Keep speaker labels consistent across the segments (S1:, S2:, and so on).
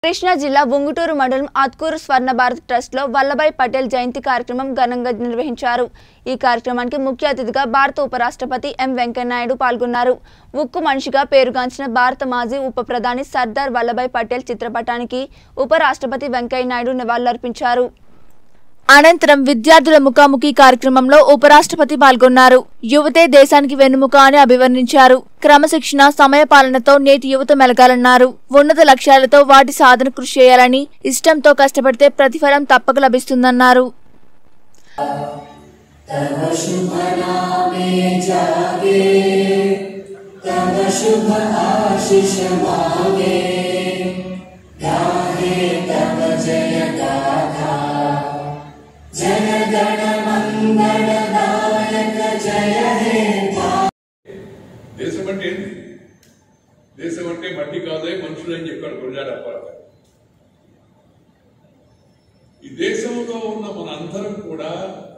S1: కృష్ణా జిల్లా ఉంగుటూరు మండలం ఆత్కూరు స్వర్ణ భారత్ ట్రస్ట్ లో వల్లభాయ్ పటేల్ జయంతి కార్యక్రమం ఘనంగా నిర్వహించారు। ఈ కార్యక్రమానికి ముఖ్య అతిథిగా భారత ఉపరాష్ట్రపతి ఎం వెంకయ్య నాయుడు పాల్గొన్నారు। ఉక్కు మనిషిగా పేరుగాంచిన భారత మాజీ ఉప ప్రధాని సర్దార్ వల్లభాయ్ పటేల్ చిత్రపటానికి ఉపరాష్ట్రపతి వెంకయ్య నాయుడు నివాళులర్పించారు। అనంతరం విద్యార్థుల ముఖాముఖి కార్యక్రమంలో ఉపరాష్ట్రపతి పాల్గొన్నారు। యువతే దేశానికి వెన్నుముక అని అభివర్ణించారు। క్రమశిక్షణ సమయపాలనతో నేటి యువత మెలగాలన్నారు। ఉన్నత లక్ష్యాలతో వాటి సాధన కృషి చేయాలని, ఇష్టంతో కష్టపడితే ప్రతిఫలం తప్పక లభిస్తుందన్నారు।
S2: దేశం అంటే దేశం అంటే మట్టి కాదే మనుషులు అని చెప్పాడు గురజాడ। ఈ దేశంలో ఉన్న మన అందరం కూడా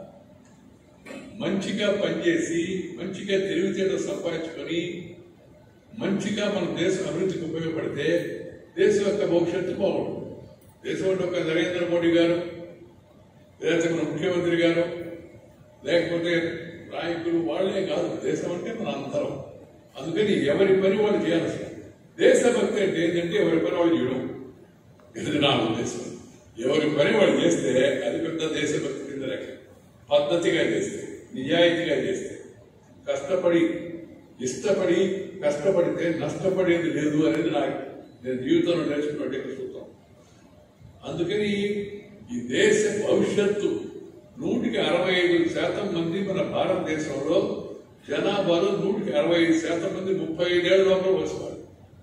S2: మంచిగా పనిచేసి మంచిగా తెలివితేటలు సంపాదించుకొని మంచిగా మన దేశం అభివృద్ధికి ఉపయోగపడితే దేశం యొక్క భవిష్యత్తు బాగుంటుంది। దేశం అంటే ఒక నరేంద్ర మోడీ గారు, లేకపోతే మన ముఖ్యమంత్రి గారు, లేకపోతే నాయకులు వాళ్లే కాదు, దేశం అంటే మన అందరం। అందుకని ఎవరి పని వాళ్ళు చేయాల్సి, దేశభక్తి అంటే ఏంటంటే ఎవరి పని వాళ్ళు చేయడం, ఇది నా ఉద్దేశం। ఎవరి పని వాళ్ళు చేస్తే అది పెద్ద దేశభక్తి కింద లెక్క। పద్ధతిగా చేస్తే, నిజాయితీగా చేస్తే, కష్టపడి ఇష్టపడి కష్టపడితే నష్టపడేది లేదు అనేది నేను జీవితంలో నేర్చుకున్నట్టు సూత్రం। అందుకని ఈ దేశ భవిష్యత్తు 165% మంది మన భారతదేశంలో జనాభాలో 165% మంది 35 ఏళ్ల లోపల వస్తున్నారు।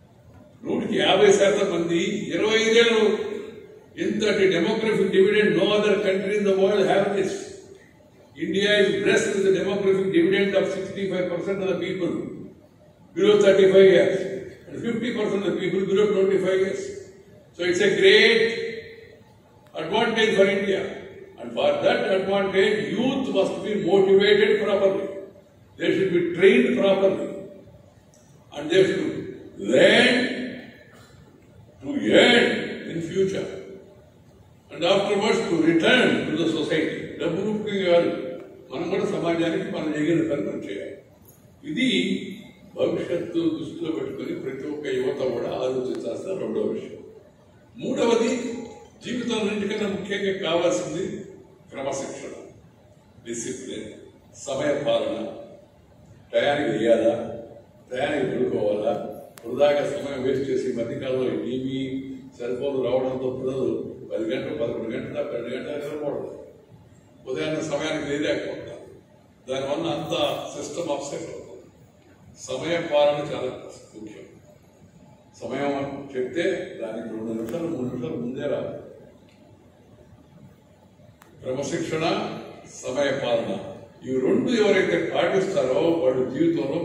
S2: 150% మంది 25 ఏళ్ళు। ఇంతటి demographic dividend no other country in the world have this. India is blessed with the demographic dividend of 65% of the people below 35 years and 50% of the people below 25 years. So it's a great advantage for India, and for that advantage youth must be motivated properly, they should be trained properly, and they should learn to earn in future and afterwards to return to the society. డబ్బు రూపంగా కాదు, మనం కూడా సమాజానికి మనం చేయగలిగిన పని మనం చేయాలి। ఇది భవిష్యత్తు దృష్టిలో పెట్టుకుని ప్రతి ఒక్క యువత కూడా ఆలోచించాల్సిన రెండవ విషయం। మూడవది, జీవితాలన్నింటికన్నా ముఖ్యంగా కావాల్సింది క్రమశిక్షణ, డిసిప్లిన్, సమయ పాలన। టయానికి వేయాలా, టయానికి పడుకోవాలా, వృధాగా సమయం వేస్ట్ చేసి మధ్యకాలంలో టీవీ సెల్ ఫోన్లు రావడంతో పిల్లలు 10 గంటలు 11 గంటల 12 గంటల నిద్రపోవడం, ఉదయాన్నే సమయానికి లేకపోతారు, దానివల్ల అంత సిస్టమ్ అప్సెట్ అవుతుంది। సమయ పాలన చాలా ముఖ్యం। సమయం చెప్తే దానికి 2 నిమిషాలు 3 నిమిషాలు ముందే రాదు। క్రమశిక్షణ, సమయ పాలన, ఈ రెండు ఎవరైతే పాటిస్తారో వాళ్ళ జీవితంలో